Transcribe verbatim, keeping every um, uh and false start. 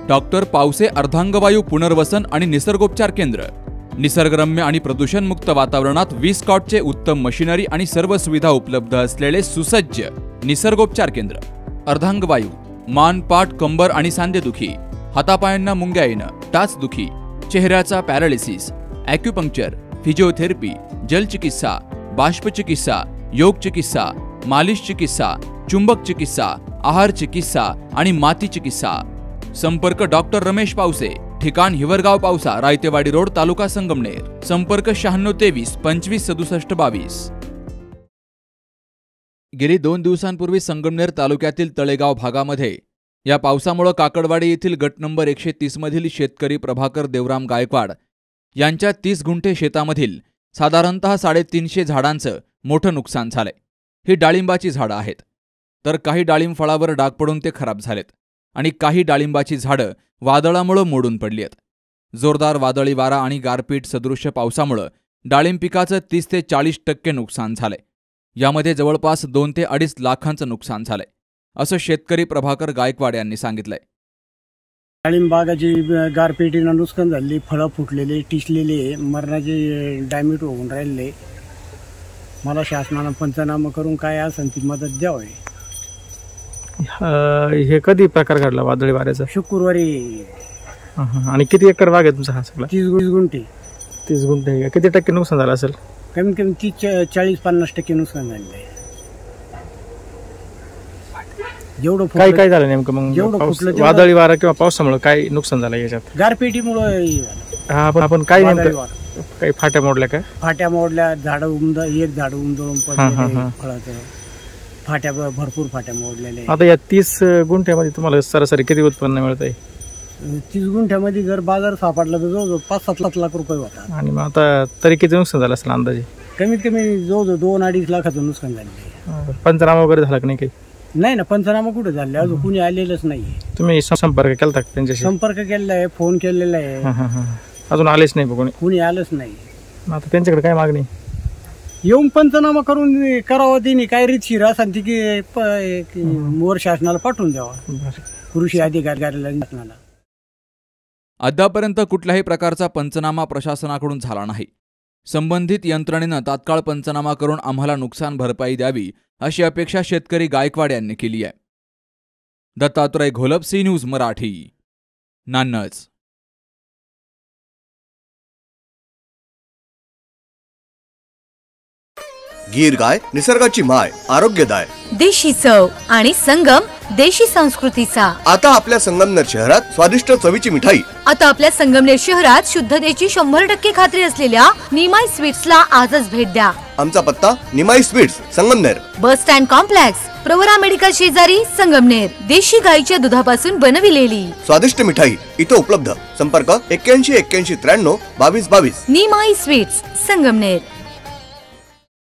Doctor Pawase अर्धांगवायू पुनर्वसन आणि निसर्गोपचार केंद्र, निसर्गरम्य आणि प्रदूषणमुक्त वातावरणात वीस कॉटचे उत्तम मशिनरी आणि सर्व सुविधा उपलब्ध असलेले सुसज्ज निसर्गोपचार केंद्र। अर्धांगवायू, मान, पाठ, कंबर आणि सांधेदुखी, हातापायांना मुंग्या येणं, टाचदुखी, चेहऱ्याचा पॅरालिसिस, ॲक्युपंक्चर, फिजिओथेरपी, जलचिकित्सा, बाष्पचिकित्सा, योग चिकित्सा, मालिश चिकित्सा, चुंबक चिकित्सा, आहार चिकित्सा आणि माती चिकित्सा। संपर्क डॉक्टर रमेश पावसे, ठिकाण हिवरगाव पावसा, रायतेवाडी रोड, तालुका संगमनेर। संपर्क शहाण्णव तेवीस पंचवीस सदुसष्ट बावीस। गेली दोन दिवसांपूर्वी संगमनेर तालुक्यातील तळेगाव भागामध्ये या पावसामुळे काकडवाडी येथील गट नंबर एकशे तीस मधील शेतकरी प्रभाकर देवराम गायकवाड यांच्या तीस गुंठे शेतामधील साधारणतः साडेतीनशे झाडांचं मोठं नुकसान झालंय। ही डाळिंबाची झाडं आहेत, तर काही डाळिंब फळावर डाग पडून ते खराब झालेत आणि काही डाळिंबाची झाडं वादळामुळे मोडून पडली आहेत। जोरदार वादळी वारा आणि गारपीट सदृश्य पावसामुळे डाळिंब पिकाचं तीस ते चाळीस टक्के नुकसान झालंय। यामध्ये जवळपास दोन ते अडीच लाखांचं नुकसान झालंय, असं शेतकरी प्रभाकर गायकवाड यांनी सांगितलंय। डाळिंब बागाची गारपिटीनं नुकसान झाली, फळं फुटलेले, टिसलेले, मरणाचे डॅमेज होऊन राहिले। मला शासनानं पंचनामा करून काय असेल ती मदत द्यावी। हे कधी प्रकार घडला वादळी वाऱ्याचा? शुक्रवारी। आणि किती एकर बाग आहे तुमचा हा सगळा? तीस गुंठे। तीस गुंठे। किती टक्के नुकसान झालं असेल? कमीत कमी तीस चाळीस पन्नास टक्के नुकसान झालेलं आहे। जेवढं काय काय झालं नेमकं मग? वादळी वारा किंवा पावसामुळे काय नुकसान झालं याच्यात? गारपिटीमुळे। हा, आपण आपण काय नेमकं काही फाट्या मोडल्या का? फाट्या मोडल्या, झाडं उमद एक झाड उमदळून पडले, फळाचं फाट्या भरपूर फाट्या मोडलेल्या। आता या तीस गुंठ्यामध्ये तुम्हाला सरासरी किती उत्पन्न मिळत आहे? तीस गुंठ्यामध्ये जर बाजार सापडला तर जवळजवळ पाच सात लाख लाख रुपये होता। आणि मग आता तरी किती नुकसान झालं असेल अंदाजे? कमीत कमी जवळजवळ दोन अडीच लाखाचं नुकसान झालं। पंचनामा वगैरे झाला की नाही काही? नाही ना, पंचनामा कुठे झाले, अजून कुणी आलेलंच नाही। तुम्ही संपर्क केला त्यांच्याशी? संपर्क केलेला आहे, फोन केलेला आहे, अजून आलेच नाही कोणी? कुणी आलंच नाही। आता त्यांच्याकडे काय मागणी? येऊन पंचनामा करून करावा, तिने काय रीतशीर असेल ती की मोर शासनाला पाठवून द्यावा, कृषी अधिकारी शासनाला। अद्यापर्यंत कुठल्याही प्रकारचा पंचनामा प्रशासनाकडून झाला नाही। संबंधित यंत्रणेनं तात्काळ पंचनामा करून आम्हाला नुकसान भरपाई द्यावी अशी अपेक्षा शेतकरी गायकवाड यांनी केली आहे। Dattatray Gholap, C news Marathi, Nannaj. गीर गाय निसर्गाची माय, आरोग्यदाय, देशी चव आणि संगम देशी संस्कृतीचा। आता आपल्या संगमनेर शहरात स्वादिष्ट चवीची मिठाई। आता आपल्या संगमनेर शहरात शुद्धतेची शंभर टक्के खात्री असलेल्या निमाई स्वीट्सला आजच भेट द्या। आमचा पत्ता Nimai sweets, Sangamner, bus stand complex, Pravara medical शेजारी, संगमनेर। देशी गाईच्या दुधापासून बनविलेली स्वादिष्ट मिठाई इथे उपलब्ध। संपर्क एक्क्याऐंशी एक्क्याऐंशी त्र्याण्णव बावीस बावीस। निमाई स्वीट्स, संगमनेर।